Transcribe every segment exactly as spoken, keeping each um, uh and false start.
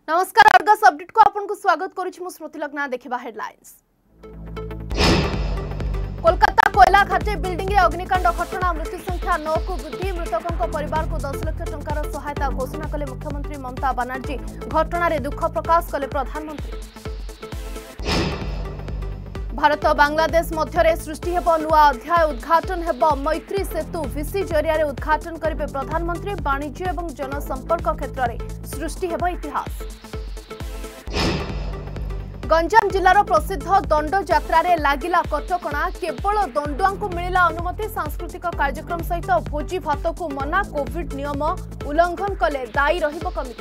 नमस्कार Argus update को आपन को स्वागत करुछि मु स्मृति लग्ना देखिबा हेडलाइंस। कोलकाता कोयला घाटे बिल्डिंग रे अग्निकांड घटना मृत्यु संख्या नौ को वृद्धि मृतकों परिवार को दस लाख टंकार सहायता घोषणा कले मुख्यमंत्री ममता बनर्जी घटना रे दुख प्रकाश कले प्रधानमंत्री। भारत बांग्लादेश मध्य सृष्टि हेब नुआ अध्याय उद्घाटन हेब मैत्री सेतु वीसी जरिया उद्घाटन करेंगे प्रधानमंत्री। वाणिज्य एवं जनसंपर्क क्षेत्र में सृष्टि हेब इतिहास। गंजाम जिलार प्रसिद्ध दंड यात्रा रे लागिला कटकणा केवल दंडुआ को मिला अनुमति सांस्कृतिक कार्यक्रम सहित भोजी भात को मना कोविड नियम उल्लंघन कले दायी रहिब कमिटी।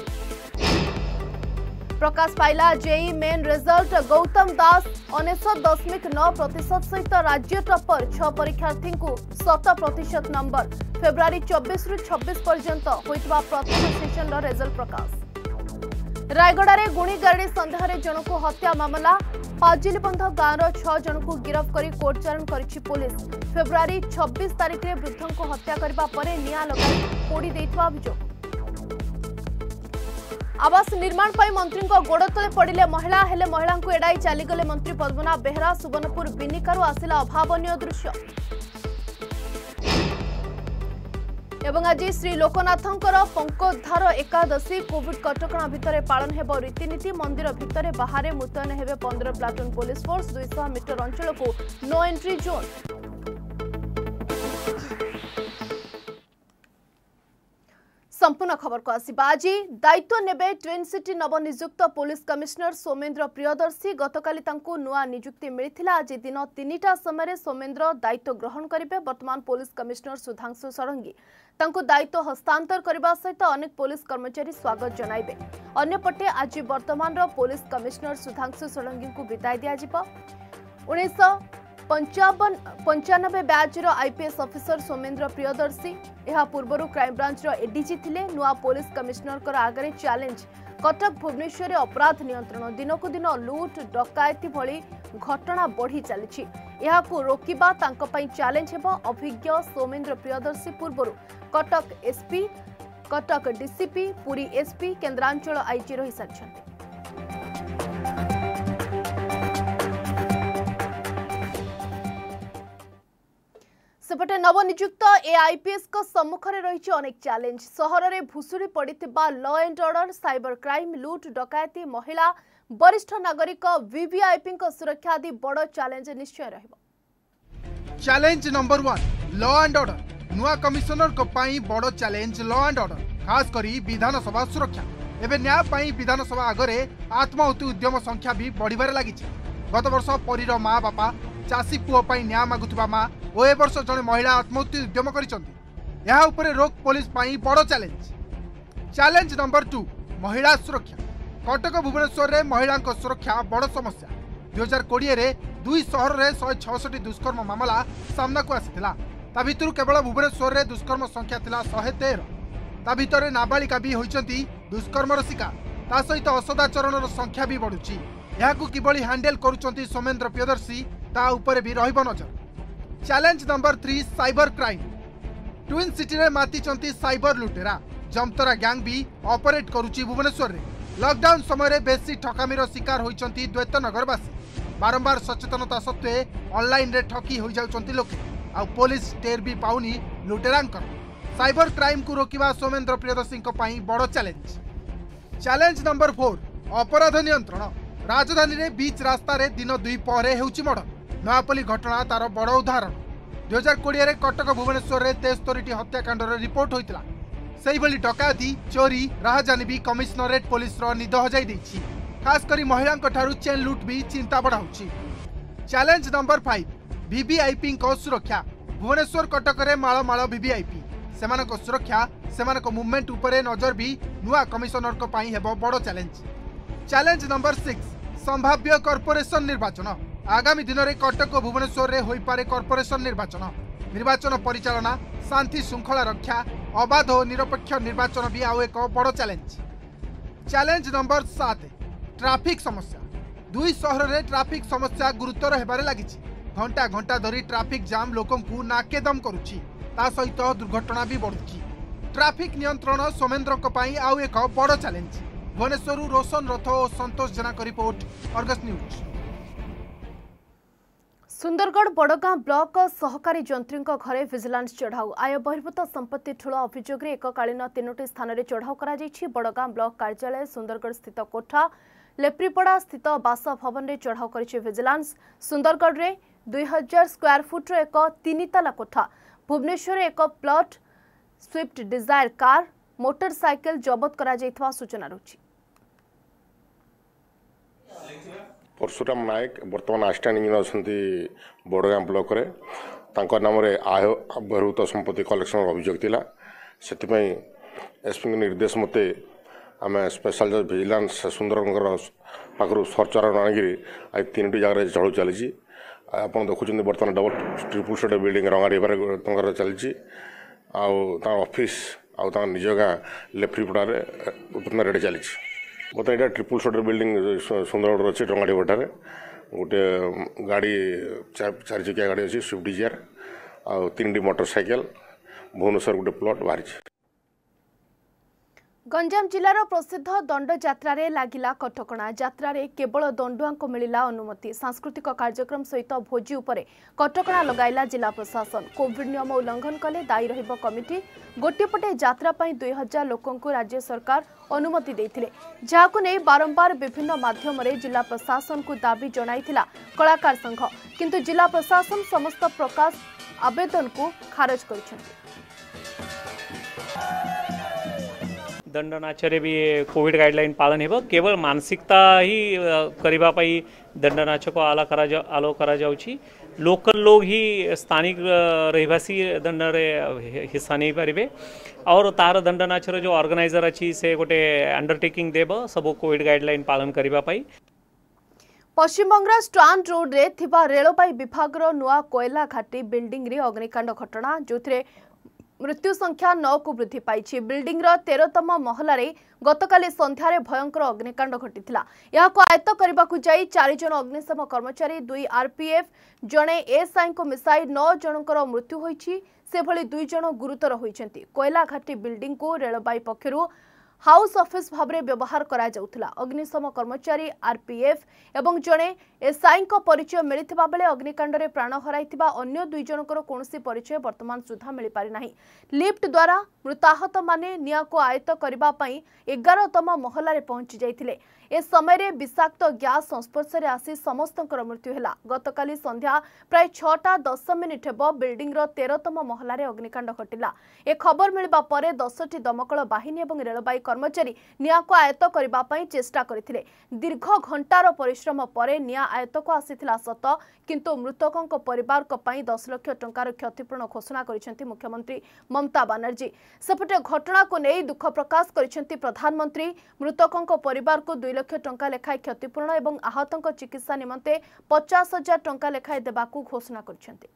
प्रकाश पाइला JEE main result Gautam Das उनसठ दशमिक नौ प्रतिशत सहित राज्य टपर छह परीक्षार्थी को शत प्रतिशत नंबर। फेब्रुआरी चौबीस रु छब्बीस पर्यंत होइतबा प्रथम सेशन रिजल्ट प्रकाश। रायगड़ा रे गुणी गाड़ी संदेह रे जन को हत्या मामला पाजिलबंध गाँव छह जन को गिरफ्त करी कोर्ट चालान करिछि पुलिस। फेब्रुआरी छब्बीस तारिख रे वृद्धों को हत्या करबा परे निया लगाई पोड़ी देइतबा अभियोग। आवास निर्माण पर मंत्री गोड़ तले पड़े महिला हेले महिला को एड़ाई चलीगले मंत्री पद्मनाभ बेहरा। सुवर्णपुर बिनिकारु आसिला अभावनीय दृश्य। एवं आज श्री लोकनाथंकर पंकोद्धार एकादशी कोविड कटकणा भितर पालन हेब रीतिनीति। मंदिर भितर बाहर मुतयन हेबे पंद्रह प्लाटून पुलिस फोर्स। दुई सौ मीटर अंचल को नो एंट्री जोन। संपूर्ण खबर को आसिबा। आज दायित्व नेबे ट्विन सिटी नवनियुक्त पुलिस कमिश्नर सोमेन्द्र प्रियदर्शी। गतकाली तांको नुआ नियुक्ति मिलिथिला। आज दिन तीनिटा समय सोमेन्द्र दायित्व ग्रहण करिवे। वर्तमान पुलिस कमिश्नर सुधांशु षडंगी तांको दायित्व हस्तांतर करबा सहित अनेक पुलिस कर्मचारी स्वागत जनाइबे। अन्यपटे आज वर्तमान पुलिस कमिश्नर सुधांशु षडंगी को विदाय दिया जिवो। उन्नीस पंचावन पंचानबे batch IPS officer Somendra Priyadarshi यह पूर्वर क्राइमब्रांच एडीजी थिले। नुआ पुलिस कमिश्नर आगे चैलेंज कटक भुवनेश्वर अपराध नियंत्रण। दिनकु दिन लुट डकायती भली घटना बढ़ी चली रोकवा चैलेंज हेब। अभिज्ञ सोमेन्द्र प्रियदर्शी पूर्वर Cuttack SP Cuttack DCP Puri SP केन्द्रांचल आईजी रही सारी। सेपटे नवनियुक्त ए आईपीएस को सम्मुख में रही अनेक चैलेंज। सहर में भुशुड़ी पड़ता law and order cyber crime लुट डकायती महिला वरिष्ठ नागरिक वीवीआईपी सुरक्षा आदि बड़ चैलेंज निश्चय रहिबो। Challenge number one law and order. नुआ कमिश्नर को पाई बड़ चैलेंज लॉ एंड ऑर्डर खास करी विधानसभा सुरक्षा। एवं न्याय पाई विधानसभा आगे आत्माहुति उद्यम संख्या भी बढ़िबार लगी। गत वर्ष परीर माँ बापा चाषी पुओ पाई न्याय मागुवा माँ और ए वर्ष जड़े महिला आत्महत्या उद्यम कर रोक पुलिस पाई बड़ चैलेंज। चैलेंज नंबर टू महिला सुरक्षा। कटक भुवनेश्वर में महिला सुरक्षा बड़ समस्या। दुई हजार कोड़े दुई सहर में शहे छठी दुष्कर्म मामला सामना को आसाला। ता भितर केवल भुवनेश्वर में दुष्कर्म संख्या थिला शहे तेरह। ता भितर नाबालिका भी होइचंती दुष्कर्मर शिकार। ता सहित असदाचरण संख्या भी बढ़ुची। यहाकू किभली हैंडल करुचंती सोमेन्द्र प्रियदर्शी ता ऊपर भी रहिब नजर। Challenge number three cyber crime. Twin city रे मातिचंती साइबर लुटेरा। जमतरा गैंग भी ऑपरेट करुची भुवनेश्वर रे। लॉकडाउन समय बेसी ठकामीर शिकार होइचंती द्वैतनगरवासी। बारंबार सचेतनता सत्वे ऑनलाइन रे ठकी हो जाउचंती लोके। आ पुलिस टेर भी पाउनी लुटेरांकर। साइबर क्राइम को रोकिबा सोमेन्द्र प्रियदर्शी को पाई बड़ चैलेंज। चैलेंज नंबर फोर अपराध नियंत्रण। राजधानी रे बीच रास्ता रे दिन दुई पहरे हेउची मर्डर। नयापल्ली घटना तार बड़ उदाहरण। दुई हजार कोड़े कटक भुवनेश्वर में तेस्तरी हत्याकांड रिपोर्ट होता से डकायती चोरी राहजानी भी कमिश्नरेट पुलिस निद हजाई खास करी महिला चेन लुट भी चिंता बढ़ाऊँ। चैलेंज नंबर फाइव वीवीआईपी सुरक्षा। भुवनेश्वर कटक में माल माल वीवीआईपी से सुरक्षा से मुवमेंट उपरे नजर भी नुआ कमिश्नर को पाई हेबो बड़ चैलेंज। चैलेंज नंबर सिक्स संभाव्य कॉर्पोरेशन निर्वाचन। आगामी दिन में कटक और भुवनेश्वर में होई पारे कॉर्पोरेशन निर्वाचन। निर्वाचन परिचालना शांति श्रृंखला रक्षा अबाध और निरपेक्ष निर्वाचन भी आउ एक बड़ चैलेंज। चैलेंज नंबर सात ट्रैफिक समस्या। दुई सहर में ट्रैफिक समस्या गुरुतर होबार लगी। घंटा घंटा धरी ट्रैफिक जाम लोकों को नाकेदम करुछि। ता सहित दुर्घटना भी बढ़ुछि। ट्रैफिक नियंत्रण सोमेन्द्र को पाई आउ एक बड़ चैलेंज। भुवनेश्वर रोशन रथ और संतोष जेना का report, Argus news. Sundargarh Bargaon block सहकारी जंत्री घरे विजिलेंस चढ़ाऊ आय बहिर्भूत संपत्ति ठूल अभियोग एककालीन तीनोटी स्थान में चढ़ाऊ कर बड़गां ब्लॉक कार्यालय सुंदरगढ़ स्थित कोठा लेप्रीपड़ा स्थित बासभवन में चढ़ाऊ कर विजिलेंस। सुंदरगढ़ में दुई हजार स्क्वायर फुट्र एक तीन ताला कोठा, भुवनेश्वर एक plot Swift Dzire car, motorcycle जबत करा सूचना रही। परशुराम नायक बर्तमान असिस्टेंट इंजीनियर अच्छा बड़गां ब्लॉक रे नाम आय बहिर्भूत संपत्ति कलेक्शन अभियोग थिला से एसपी निर्देश मते आम स्पेशल जज विजिलेंस सुंदरगढ़ पाखु सर्च वारंट आनिक आज तीन जगह चढ़ू चली आप देखुं बर्तमान डबल ट्रिपल स्टोरी बिल्डिंग रंगाड़ी टकर चली ऑफिस आउ निज गाँ लेफ्रीपड़ार उत्पन्न रेट चली मतलब यहाँ ट्रिपल स्टोरी बिल्डिंग सुंदरगढ़ अच्छे रंगाड़ी पठार गोटे गाड़ी चार चकिया गाड़ी अच्छी स्विफ्ट डिजायर आ तीन टी मोटरसाइकेल भुवनेश्वर गोटे प्लट बाहरी। गंजाम जिलार प्रसिद्ध दंड यात्रा रे लागिला कटकणा। यात्रा रे केवल दंडुआ को मिलिला अनुमति। सांस्कृतिक कार्यक्रम सहित भोजी उपरे कटकणा लगाइला जिला प्रशासन। कोविड नियम उल्लंघन कले दायी रहिबो कमिटी। गोटेपटे यात्रा पई दुई हजार लोकों को राज्य सरकार अनुमति देथिले, जाहाकु नै बारंबार विभिन्न माध्यम रे जिला प्रशासन को दाबी जणाइथिला कलाकार संघ, किंतु जिला प्रशासन समस्त प्रकाश आवेदन को खारज करिसेंति। दंड नाचरे भी कोविड गाइडलाइन पालन हेबो। केवल मानसिकता ही करिबा पई दंड नाच को आला करा जा आलो करा जाउची। लोकल लोग ही स्थानिक रहिवासी दंड रे हिस्सा नहीं पारिबे और तार दंड नाचर जो ऑर्गेनाइजर अछि से गोटे अंडरटेकिंग देबो सब कोविड गाइडलाइन पालन करिबा पई। पश्चिम बंगाल स्ट्रांड रोड रे थिबा रेलबाई विभाग रो नुआ कोयला घाटी बिल्डिंग रे अग्निकांड घटना, जोथिरे मृत्यु संख्या नौ को वृद्धि पाई। बिल्डिंग रो तेरहतम महला रे गतकाली संध्यारे भयंकर अग्निकांड घटिथिला। याको आयत्त करबा को जाई चार जन अग्निशम कर्मचारी, दुई आरपीएफ, जणे एएसआई को मिसाई नौ जनकर मृत्यु होईछि। से भली दुई जन गुरुतर होईछंती। कोयला घाटी बिल्डिंग को रेलबाई पक्षरु हाउस ऑफिस भाबरे व्यवहार करा जाउथला। अग्निशम कर्मचारी, आरपीएफ एवं जणे एसआई को परिचय मिलिथिबा बेले अग्निकांड रे प्राण हराइथिबा अन्य दुई जनकर कोनोसी परिचय वर्तमान सुधा मिलि पारि नाही। लिफ्ट द्वारा मृताहत माने निया को आयत्त करबा पई एगारतम महला रे पहुंची जाइथिले। ए समय रे विषाक्त गैस संस्पर्श रे आसी समस्तकर मृत्यु हैला। गतकाली संध्या प्राय छटा दस मिनिट हेबो बिल्डिंग रो तेरहतम महला रे अग्निकांड घटिला। ए खबर मिलबा परे दसटी दमकल बाहिनी एवं रेलबाई कर्मचारी निया को आयत्त करबा पई चेष्टा करथिले। दीर्घ घंटार परिश्रम परे निया आयत्त को आसीथिला सत, किंतु मृतकंक परिवार को पई दस लाख टंकार क्षतिपूरण घोषणा करिसेंती मुख्यमंत्री ममता बनर्जी। सेपटे घटना को नै दुख प्रकाश करिसेंती प्रधानमंत्री। मृतकंक परिवार को दुई लाख टंका लेखाय क्षतिपूरण एवं आहतंक चिकित्सा निमंते पचास हजार टंका लेखाय देबाकू घोषणा करिसेंती।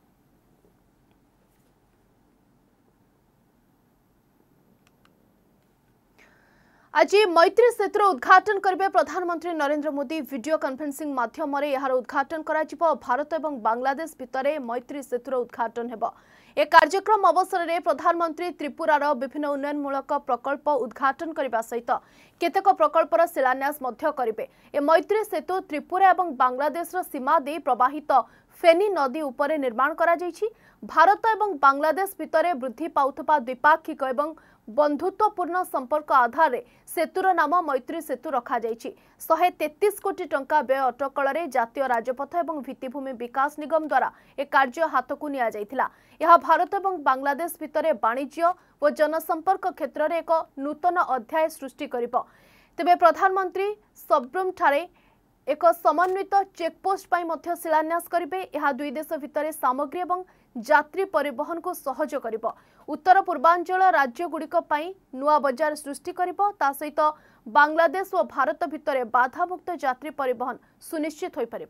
आज मैत्री सेतुर उद्घाटन करेंगे प्रधानमंत्री नरेंद्र मोदी। वीडियो कॉन्फ्रेंसिंग माध्यम यार उद्घाटन करा जिवो। भारत एवं बांग्लादेश भितर मैत्री सेतुर उद्घाटन हेबो। ए कार्यक्रम अवसर में प्रधानमंत्री त्रिपुरार विभिन्न उन्नयनमूलक प्रकल्प उद्घाटन करने सहित केतेक प्रकल्पर शिलान्यास मध्य करेंगे। ए मैत्री सेतु त्रिपुरा एवं बांग्लादेश सीमा दे प्रवाहित फेनी नदी उपरे निर्माण करा जायछि। भारत एवं बांग्लादेश भितर वृद्धि पाउथबा द्विपाक्षिक एवं बंधुत्वपूर्ण संपर्क आधार रे सेतुर नाम मैत्री सेतु रखा जायछि। एक सौ तैंतीस कोटी टंका व्यय अटकल रे जातीय राजपथ एवं भित्तिभूमि विकास निगम द्वारा ए कार्य हाथ को निया जायथिला। यह भारत एवं बांग्लादेश भितर वाणिज्य और जनसंपर्क क्षेत्र में एक नूतन अध्याय सृष्टि करिबो। तेबे प्रधानमंत्री सबरूम ठारे एक समन्वित चेकपोस्ट पाई मध्य शिलान्यास करिबे। यह दुई देश भितर सामग्री एवं यात्री परिवहन को सहज करिबो। उत्तर पूर्वांचल राज्य गुड़िक पाई नुआ बजार सृष्टि करिबो। ता सहित बांग्लादेश और भारत भितर बाधामुक्त यात्री परिवहन सुनिश्चित होई परिबो।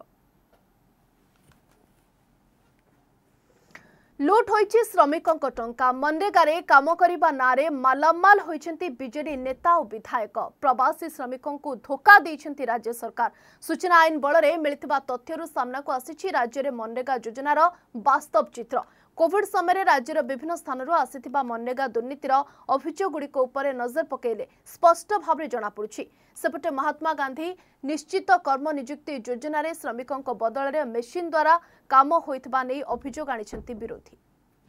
लुट होइछि श्रमिकंक टंका। मनरेगा रे काम करिबा नारे मालामाल होइछन्ति बीजेडी नेता और विधायक। प्रवासी श्रमिकों को धोखा देइछन्ति राज्य सरकार। सूचना आईन बल रे मिलिथिबा तथ्यरु सामना को आसीछि राज्य रे मनरेगा योजनार वास्तव चित्र। कोविड समय राज्यर विभिन्न स्थान आसिथिबा मनरेगा दुर्नीतिर अभियोगगुड़िक उपर नजर पकेले स्पष्ट भाव जनापड़ी। सेपटे महात्मा गांधी निश्चित कर्म नियुक्ति योजन श्रमिकों बदल में मेसीन द्वारा काम होइथिबा नै अभियोग आनिछंती विरोधी।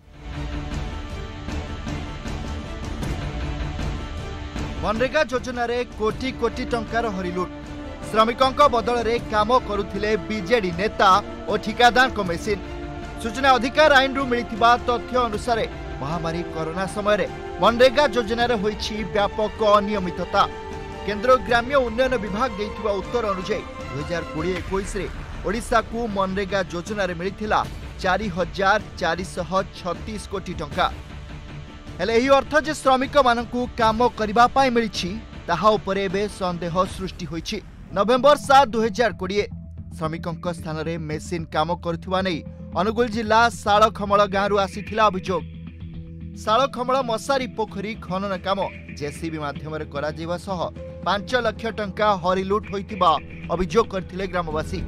मनरेगा योजन कोटी कोटी टंकार हरिलुट श्रमिकों बदल में काम करुथिले बीजेडी नेता और ठिकादार को मेसीन। सूचना अधिकार आईन रु मिलिथिबा तथ्य अनुसार महामारी कोरोना समय मनरेगा योजन होइछि व्यापक अनियमितता। केंद्र ग्राम्य उन्नयन विभाग देइथिबा उत्तर अनुसार दुई हजार कोड़े इक्कीस ओडिशा को मनरेगा योजन मिलिथिला चार हजार चार सौ छत्तीस कोटी टंका। हेले एही अर्थ जे श्रमिक मानकु काम करिबा पाई मिलिछि ताहा उपरे एबे संदेह सृष्टि होइछि। नवेम्बर सात दुई हजार कोड़े श्रमिकों स्थान में मेसीन काम करुथिबा नै अनुगुल जिला शालखमल गांव आसीथिला अभियोग। शालखमल मशारी पोखरी खनन काम जेसीबी माध्यम करा जिवा सह पांच लाख टंका हरिलुट होइतिबा अभियोग करथिले ग्रामवासी।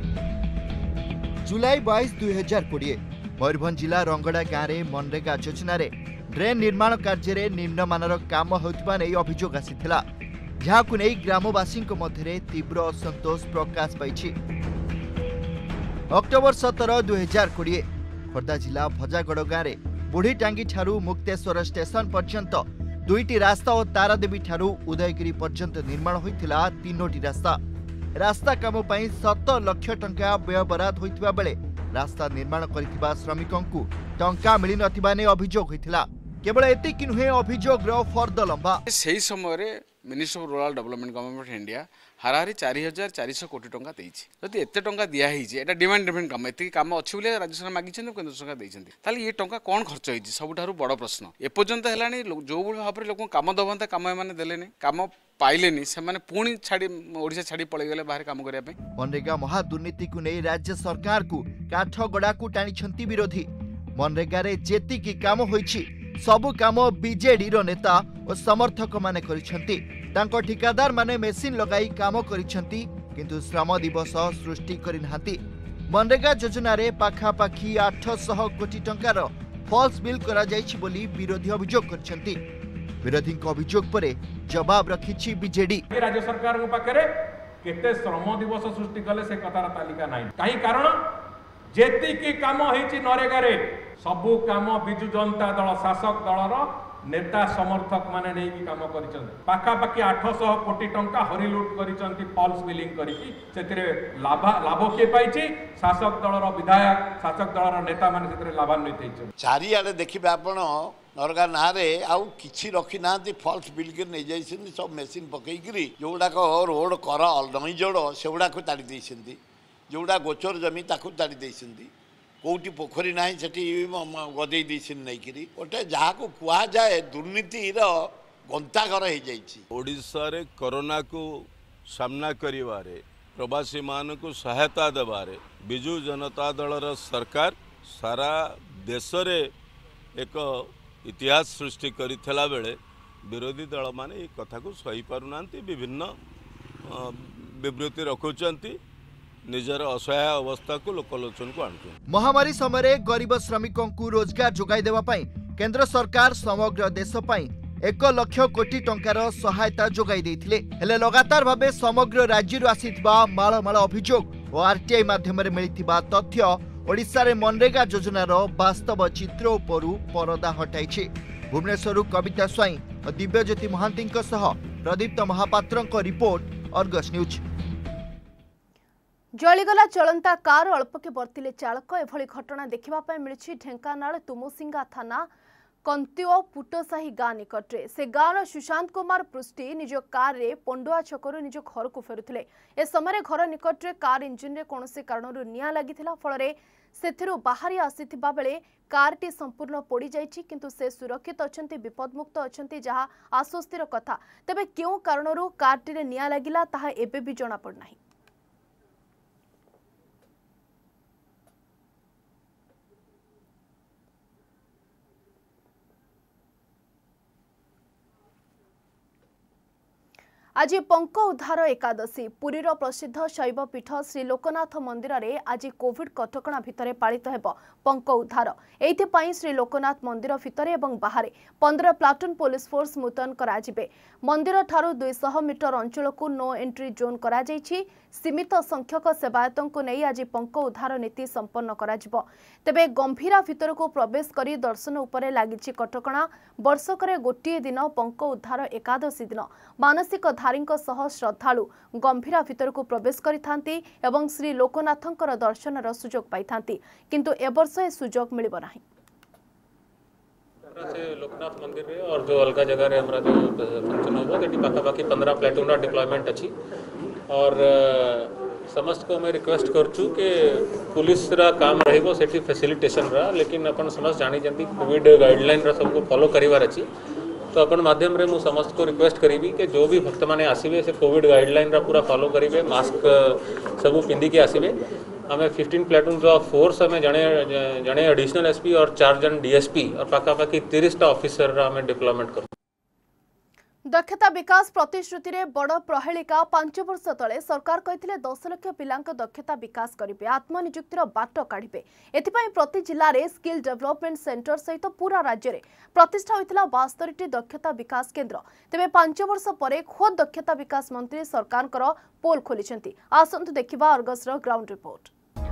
जुलाई बाईस दुई हजार कोड़े मयूरभंज जिला रंगड़ा गांव में मनरेगा योजन ड्रेन निर्माण कार्य निम्नमानर काम होइतिबा नै अभियोग आसीथिला, जहाकु नै ग्रामवासी मध्य तीव्र असंतोष प्रकाश पाइछि। अक्टोबर सतर दुई हजार कोड़े खोर्धा जिला भजागड़ गांव में बुढ़ी टांगी ठारू मुक्तेश्वर स्टेशन पर्यंत दुईटी रास्ता और तारादेवी ठारू उदयगिरी पर्यंत निर्माण होइथिला तीनोटी रास्ता। रास्ता काम पई सत लाख टंका व्यय बराद होइथिबा बेले रास्ता निर्माण करिथिबा श्रमिकों को टंका मिली नथिबा ने अभियोग होइथिला। केवल एतिक नुहे अभियोग फर्द लंबा। सही समय minister of rural development government of India हाराहारी चार हजार चार सौ कोटी टंका देइछि। जदि एते टंका दिया हिजे एटा डिमांड ड्रिवन काम एति काम अछि बोले राज्य सरकार मागिछन केंद्र सरकार दैछन्ती, ताले ये टंका कोन खर्च हिजे सबुठारु बड़ प्रश्न। एपर्यंत हेलानी जो भाव लोक काम दबंता काम माने देलेनी काम पाइलेनी से माने पुणी छाड़ी ओडिसा छाड़ी पळे गेले बाहर काम करिया पे। मनरेगा महादुर्नीति को नै राज्य सरकार को काठगड़ा को टाणिछन्ती विरोधी। मनरेगा रे जेति की काम होइछि सबु काम बीजेडी रो नेता और समर्थक माने करिछन्ती। तांको ठिकादार माने मेसीन लगाई काम करिछन्ती किंतु श्रम दिवस सृष्टि करिनाहांती। मनरेगा योजन रे पाखापाखी आठ सौ कोटी टंकार फॉल्स बिल करा जाइछि बोली विरोधी अभियोग करिछन्ती। विरोधी अभियोग पर जवाब रखिछि बीजेडी। राज्य सरकार को पाखरे केते श्रम दिवस सृष्टि कले से कतार तालिका नाही, काई कारण जेति की काम होइछि नरेगा रे सबु काम बिजु जनता दल शासक दलर नेता समर्थक माने नै की काम करिसंती। पाखापाखी आठ सौ कोटी टंका हरिलुट करिसंती फॉल्स बिलिंग करिकि सेतिरे लाभ लाभ के पाइछि शासक दलर विधायक शासक दलर नेता माने सेतिरे लाभान्वित हेछन। चारि आडे देखिबे आपण नरगा नारे आउ किछि रखि नांती फॉल्स बिल के नै जाइसंती सब मेसिन पकईकरी जोडा को रोड कर नई जोड़ सेउडा को ताड़ी दैसंती, जोडा गोचर जमी ताकू ताड़ी दैसंती, कौटी पोखरी ना से गदे नहीं गोटे जहाँ को कह जाए दुर्नीतिर गंताघर हो जाए। कोरोना को सामना करिवारे प्रवासी मान को सहायता देवारे बिजु जनता दलर सरकार सारा देश रे एक इतिहास सृष्टि करिथला बेले विरोधी दल माने ये कथा को सही पारुना विभिन्न विवृत्ति रखुचंती निजर असहाय अवस्था को लोकलोचन को आनु। महामारी समय गरीब श्रमिकों को रोजगार जोगाई देवा पाई केंद्र सरकार समग्र देश पाई एक लाख कोटी टंकार सहायता जोगाई देथिले। हेले लगातार भाबे समग्र राज्य आसीथिबा माळ माळ अभियोग और आरटीआई माध्यम रे मिलिथिबा तथ्य ओडिशा रे मनरेगा योजनार वास्तव चित्र उपरु परदा हटाइछि। भुवनेश्वर कविता स्वाई और दिव्यज्योति महांती सह प्रदीप्त महापात्रक रिपोर्ट अर्गस न्यूज। जलीगला चलंता कार अल्पके बर्तिले चालक एभली घटना देखा मिली ढेंकानाल तुमुसिंगा थाना कंतिओ पुटसाही गाँ निकटरे। से गाँव सुशांत कुमार पृष्टि निज कार रे पंडुआ छकरु निज घर को फेरुथिले। ए समय घर निकटरे कार इंजिन रे कोनोसी कारणरु निया लागिथिला फलरे सेथिरु बाहरी आसीथिबा बेले कारटी संपूर्ण पोड़ी जाइछि किंतु से सुरक्षित अछंती विपदमुक्त अछंती जहा आश्वस्तिर कथा। तेबे केउ कारणरु कारटी रे निया लागिला ताहा एबे भी जणा पड़ नाही। आज पंक उद्धार एकादशी पुरीर प्रसिद्ध शैव पीठ श्री लोकनाथ मंदिर रे आज कोविड कटकणा भितर पालित हेब पंक उद्धार। एथिपाई श्री लोकनाथ मंदिर भितर एवं बाहर पंद्रह प्लाटून पुलिस फोर्स मुतयन कराजिबे। मंदिर ठारू दुई सौ मीटर अंचल को नो एंट्री जोन करा जायछि। सीमित संख्यक सेवायतों को नहीं आज पंक उद्धार नीति संपन्न कराजिबो। तेबे गंभीरा भितर को प्रवेश करी दर्शन उपरे लागिछि कटकणा। वर्षकरे गोटिए दिन पंक उद्धार एकादशी दिन मानसिक धारीଙ୍କ सह श्रद्धालु गंभीरा भितर को प्रवेश करिथांती एवं श्री लोकनाथंकर दर्शनर सुजोग पाइथांती, किंतु ए वर्ष ए सुजोग मिलिबो नाही। लोकनाथ मंदिर रे और जो अलग जगह रे हमरा जो फंक्शन होबो एटी पाखा पाखी पंद्रह प्लेटून डिप्लॉयमेंट अछि और समस्त को मैं रिक्वेस्ट करछु कि पुलिस रा काम रहइबो सेठी फैसिलिटेशन रा, लेकिन अपन समस्त जानी जंती कोविड गाइडलाइन रा सबको फॉलो करिवार अछि। तो अपन माध्यम रे मु समस्त को रिक्वेस्ट करीबी कि जो भी भक्त माने आसीबे से कोविड गाइडलाइन रा पूरा फॉलो करिवे, मास्क सब पिंदी के आसीबे। हमें फिफ्टीन प्लेटून ऑफ फोर्स हमें जने जने एडिशनल एसपी और चार जन डीएसपी और पाखापाखि तीस टा ऑफिसर हमें डिप्लॉयमेंट कर। दक्षता विकास प्रतिश्रुति रे बड़ प्रहेलिका पांच वर्ष तले सरकार कहिथिले दस लाख पिलांक दक्षता विकास करिवे, आत्मनियुक्तिर बाट काढिबे। एथिपाई प्रति जिल्ला रे स्किल डेवलपमेंट सेंटर सहित पूरा राज्य रे प्रतिष्ठा होइतिला बास्तरी टी दक्षता विकास केंद्र। तेबे पांच वर्ष परे खोद दक्षता विकास मंत्री सरकारकर पोल खोलिछंती। आसंतु देखिबा अर्गस रो ग्राउंड रिपोर्ट।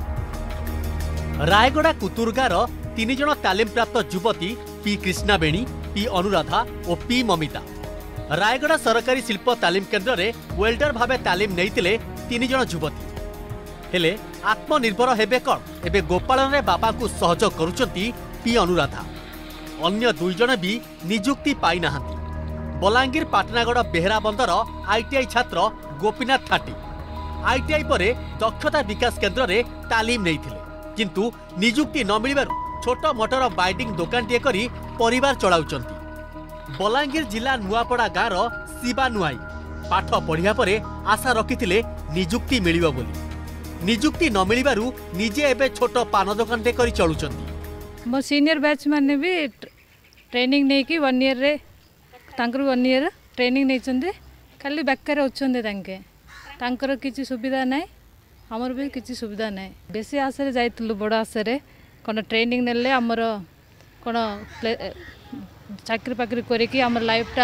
रायगड़ा कुतुरगार तीन जन तालीम प्राप्त युवती पी कृष्णाबेणी, पी अनुराधा और पी ममिता रायगड़ा सरकारी शिल्प तालीम केन्द्र रे वेल्डर भावे तालीम नैतिले तीन जन युवती। हेले आत्मनिर्भर हेबे कौन एबे गोपालन रे बापा को सहयोग करुचंती पी अनुराधा। अन्य दुई जन भी नियुक्ति पाई नाहंती। बलांगीर पाटनागड़ बेहरा बंदर आईटीआई छात्र गोपीनाथ थाटी आईटीआई परे दक्षता विकास केन्द्र रे तालीम नैतिले, किंतु नियुक्ति न मिलिबारु छोट मोटर बाइडिंग दुकानटीए करी परिवार चलाउचंती। बलांगीर जिला नुआपड़ा गाँव शिवा नुआई पाठ पढ़िया परे आशा रखिथिले नियुक्ति मिलिबो बोली। नियुक्ति न मिलिबारु निजे एबे छोट पान दुकानटे करी चलुचंती। मो सीनियर बैच माने भी ट्रेनिंग नै कि वन ईयर रे तांकर वन ईयर ट्रेनिंग नै चंदे खाली बेकार होचंदे तांके तांकर किछि सुविधा नै, हमर भी किछि सुविधा नै। बेसी आशा रे जाइतलु बड़ आशा रे कोन ट्रेनिंग नेले हमर कोन चाकरी पाकरी करके आम लाइफटा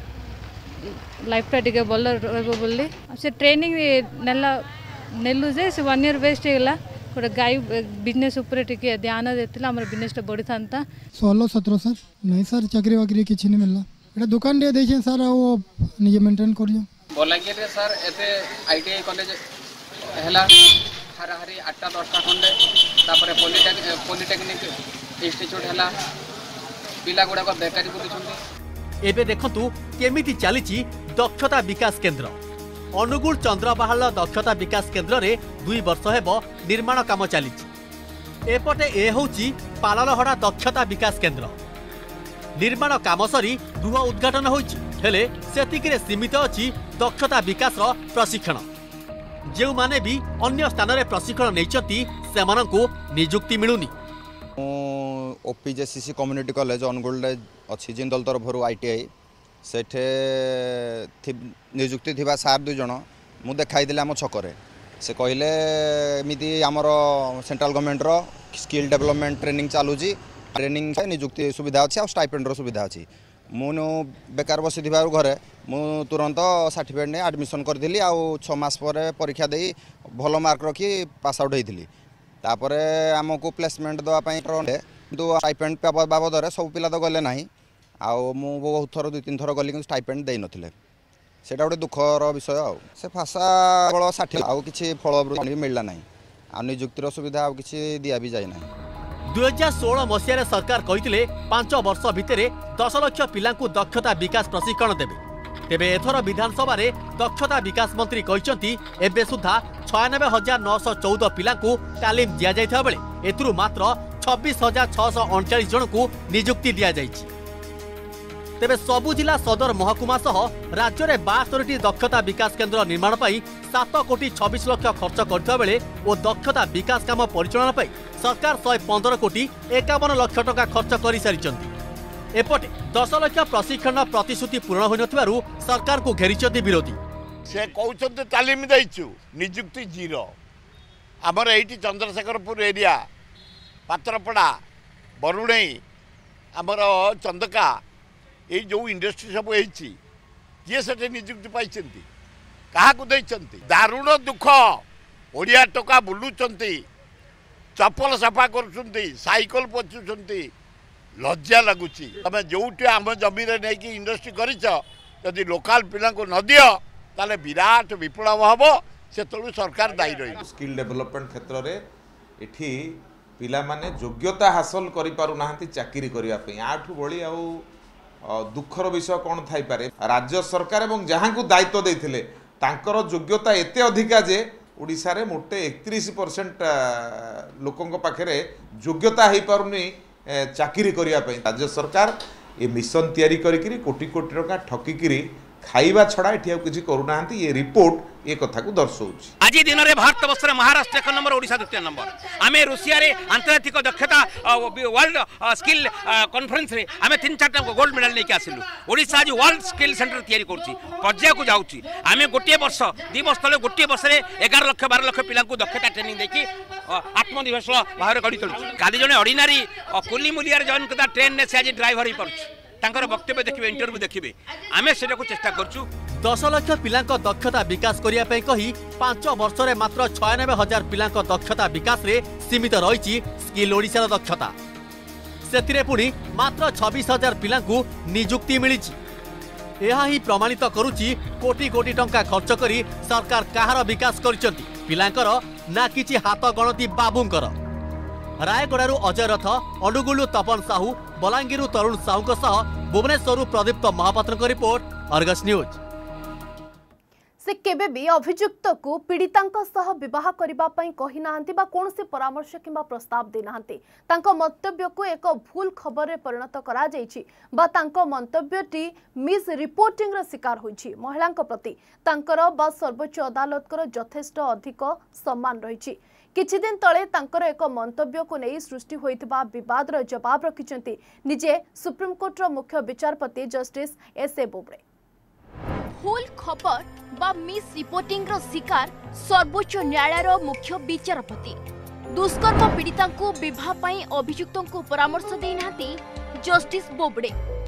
लाइफटा टिके भल रहिबो बोली से ट्रेनिंग नेला नेलु जे से वन ईयर वेस्ट हेला गोटे गाई बिजनेस उपरे टिके ध्यान देतिला हमर बिजनेसटा बढ़ी थांता। सोलह सत्रह सर नहीं सर चाकरी वाकरी किछि नहीं मिलला। एटा दुकान दे दै छै सर वो निजे मेंटेन करियो। बलांगीर रे सर एते आईटीआई कॉलेज हेला हरा हरी आठटा दसटा खंडे तापरे पॉलिटेक्निक पॉलिटेक्निक इंस्टीट्यूट हेला पिला गुडा को बेकारी बुलुछंती। एबे देखंतु केमिति चालिछि दक्षता विकास केन्द्र। अनुगुल चंद्रबाहाल दक्षता विकास केन्द्र रे दुई वर्ष हेबो निर्माण काम चालिछि। एपटे ए होउछि पालालहड़ा दक्षता विकास केन्द्र। निर्माण काम सरी गृह उद्घाटन होइछि, हेले सेतिकिरे सीमित अछि दक्षता विकास रो प्रशिक्षण। जेउ माने भी अन्य स्थान रे प्रशिक्षण नैचंती सेमानंकु नियुक्ति मिलुनी। ओपीजेसीसी कम्युनिटी कॉलेज अनुगुल अच्छी जिंदल तरफ आईटीआई सेठे नियुक्ति थिबा सार दुई जन मु देखाई देले आम छकरे से कहले एमिति आमर सेंट्रल गवर्नमेंट रो स्किल डेवलपमेंट ट्रेनिंग चालूची ट्रेनिंग से नियुक्ति सुविधा अच्छी आ स्टाइपेंड रो सुविधा अच्छी। मुझे बेकार बसी घरे मु तुरंत सर्टिफिकेट नहीं एडमिशन करदी आ छः मास पर परीक्षा दे भल मार्क रखी पास आउट होती तापरे आमको प्लेसमेंट देवाई किंतु स्टाइपेंड बाबद सब पिला तो गले ना आउ मु बहुत थर दुई तीन थर गली कि स्टाइपेंड दे नथिले सेटा गोटे दुखर विषय आ से भाषा केवल षाठी आउ किछि फल मिलला ना आ नियुक्तिर सुविधा आउ किछि दिया भी जाय ना। दुई हजार षोह मसीह सरकार कहिथिले पांच वर्ष भितर दस लाख पिलांकु दक्षता विकास प्रशिक्षण देबे। तेबे एथर विधानसभा रे दक्षता विकास मंत्री कहिसंती एबे सुधा छियानबे हजार नौश चौदह पिलांकु तालीम दिया जाइथा बेले एथुरु मात्र छब्बीस हजार छःश अड़चाश जन को नियुक्ति दिया जाइछि। तेबे सबु जिला सदर महकुमा सह राज्य में बास्तरी दक्षता विकास केन्द्र निर्माण पाई सात कोटी छब्बीस लक्ष खर्च करथिबा बेले और दक्षता विकास काम परिचालन पाई सरकार शहे पंदर कोटी एकावन लक्ष टका खर्च कर सारी। एपटे दस लाख प्रशिक्षण प्रतिश्रुति पूर्ण हो नथिबारु सरकार को घेरिचंती विरोधी। से कहते तालीम देचु निजुक्ति जीरो आमर ये चंद्रशेखरपुर एरिया पात्रपड़ा बरुणई आमर चंदका ये जो इंडस्ट्री सब होती किए से निजुक्ति पाई क्या दारुण दुख ओडिया टोका बुलुंट चप्पल सफा करकल पोचुंट लज्जा लगुच तुम जो आम जमी नहीं इंडस्ट्री करी लोकाल पिला न दियो ताले विराट विप्लव हम से तेणु सरकार दायी रही स्किल डेवलपमेंट क्षेत्र में एठी पिला माने योग्यता हासिल करि पारु नाहंती चाकरी करिया पे आठु बळी आ दुखर विषय कौन थाई पारे राज्य सरकार एवं जहां को दायित्व देथिले तांकर योग्यता एते अधिका जे ओडिसा रे मोटे इकतीस परसेंट लोकंक पाखरे योग्यता हेई पारुनी चाकरी करिया पे राज्य सरकार ये मिशन तैयारी करिकिरी कोटी कोटी टका ठकिकिरी खाइबा छड़ा एठी किसी करूना ये रिपोर्ट ये कथा को दर्शाऊँ आज दिन में भारत वर्ष महाराष्ट्र एक नंबर ओडिशा द्वितीय नंबर आम रुषिया रे आंतर्जातिक दक्षता वर्ल्ड स्किल कॉन्फ्रेंस रे आम तीन चार गोल्ड मेडल लेके आसिलु ओडिशा आज वर्ल्ड स्किल सेंटर तैयारी करछि पर्याय को जाउछि आम गोटे वर्ष दि वर्ष तले गोटे वर्ष रे एगार लाख बारह लाख पिला को दक्षता ट्रेनिंग देकी आत्मनिर्भरशील भाव गढ़ी तोलुछि काली जने ऑर्डिनरी कुली मुलियार जॉइन करता ट्रेन ने से आज ड्राइवर ही पड़छि तांकर वक्तव्य देखिबे इंटरव्यू देखिबे आमे सेटा को चेष्टा करछु दस लाख पिलांक दक्षता विकास करिया पे कही पांच वर्ष रे मात्र छियानबे हजार पिलांक दक्षता विकास रे सीमित रही स्किल ओडिशा दक्षता सेतिरे पुनी मात्र छब्बीस हजार पिलांकु नियुक्ति मिली यह ही प्रमाणित करुची कोटी कोटी टंका खर्च करी सरकार कहार विकास करिसंती पिलांकर ना किछि हाथ गणती बाबूंकर रायगड़ू अजय रथ अनुगुलु तपन साहू बलांगीरु तरुण साहू सह भुवनेश्वर प्रदीप्त महापात्र रिपोर्ट अर्गस न्यूज से केबे भी अभियुक्त को पीड़ितांक सह विवाह करबा पई कहि नाहंती बा कोनसे परामर्श किंबा प्रस्ताव दे नाहंती तांको मंतव्य को एक भूल खबर रे परिणत करा जायछि बा तांको मंतव्यटी मिस रिपोर्टिंग रो शिकार होइछि महिलांक प्रति तांकर बा सर्वोच्च अदालत कर यथेष्ट अधिक सम्मान रहिछि किछि दिन तले तांकर एक मंतव्य को नहीं सृष्टि होइतबा विवाद रो जवाब रखिचंती निजे सुप्रीम कोर्ट रो मुख्य विचारपति जस्टिस एस ए बोबड़े भूल खबर बा मिस रिपोर्टिंग रो शिकार सर्वोच्च न्यायालय रो मुख्य विचारपति दुष्कर्म पीड़िता को विवाह पाई अभियुक्तों को परामर्श दे नाती जस्टिस बोबड़े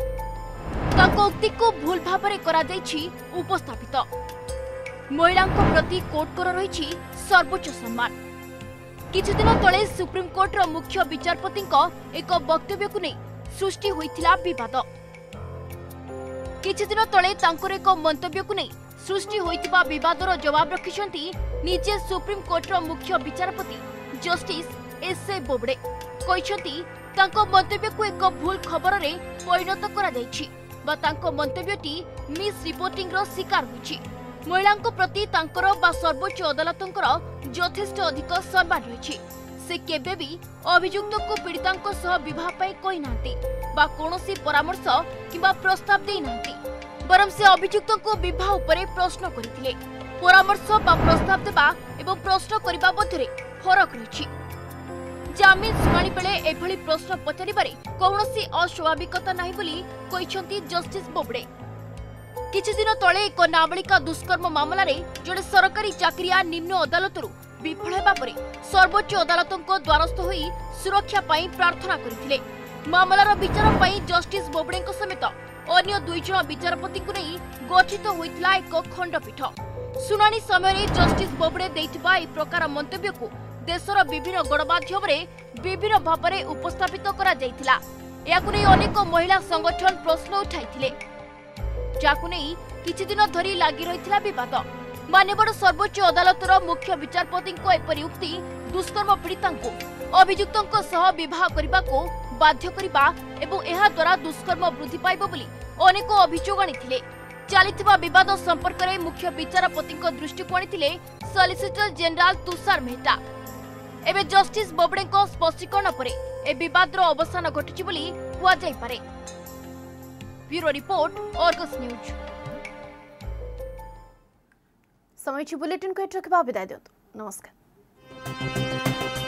ताको उक्ति को भूल भाबरे करा दैछि उपस्थापित महिला प्रति कोर्ट कर रही सर्वोच्च सम्मान किछि दिन तले सुप्रीम कोर्ट रो मुख्य विचारपति एक वक्तव्य को नहीं सृष्टि होइथिला विवाद किछि दिन तले तांकर एक मंतव्य को नहीं सृष्टि होइतिबा विवादर जवाब रखिसंती निजे सुप्रीम कोर्ट रो मुख्य विचारपति जस्टिस एस ए बोबड़े कहिसंती तांको मंतव्य को एक भूल खबर रे परिणत करा जायछि बा तांको मंतव्यटी मिस रिपोर्टिंग रो शिकार होइछि महिलांको प्रति तांकर बा सर्वोच्च अदालतंकर यथेष्ट अधिक सम्मान रहिछि से केबे भी अभियुक्त को पीड़ितांको सह विवाह पाई कहि नांती बा कोनोसी परामर्श किबा प्रस्ताव दे नांती बरम से अभियुक्त को विवाह उपरे प्रश्न करिथिले परामर्श बा प्रस्ताव देबा एवं प्रश्न करिबा मध्यरे फरक रहिछि जामिन सुनानी बेले एभली प्रश्न पचारिबारे कोनोसी अस्वाभाविकता नाही बोली कहिसंती जस्टिस बोबड़े किछि दिन तले एक नाबालिका दुष्कर्म मामला रे जड़े सरकारी चाकरिया निम्न अदालतरू विफल हेबा परे सर्वोच्च अदालतंको द्वारस्थ होई सुरक्षा पाई प्रार्थना करिथिले मामलार विचार पाई जस्टिस बोबड़ेंको समेत अन्य दुई जन विचारपति को नहीं गठित होइतला एक खंडपीठ सुनानी समय जस्टिस बोबड़े देइथिबा ए प्रकार मंतव्य को देशर विभिन्न गणमाध्यम रे विभिन्न भाव में उपस्थापित करा जाइथिला याकु नै अनेक महिला संगठन प्रश्न उठाइथिले जाकु नै किछि दिन धरि लागि रहिथिला विवाद माननीय सर्वोच्च अदालतर मुख्य विचारपति को एपरि उक्ति दुष्कर्म पीड़िता को अभियुक्तों सह विवाह करने को बाध्य करबा एवं एहा द्वारा दुष्कर्म वृद्धि पाइबो बोली अनेक अभियोग आनिथिले चलिथिबा विवाद संपर्क में मुख्य विचारपति दृष्टि को आनिथिले सॉलिसिटर जनरल तुषार मेहता एबे जस्टिस बोबड़े स्पष्टीकरण पर ए विवादर अवसान घटिछि बोली हुआ जाय पारे ब्यूरो रिपोर्ट अर्गस न्यूज समय बुलेटिन को एट रखबा विदाय दियंतु नमस्कार।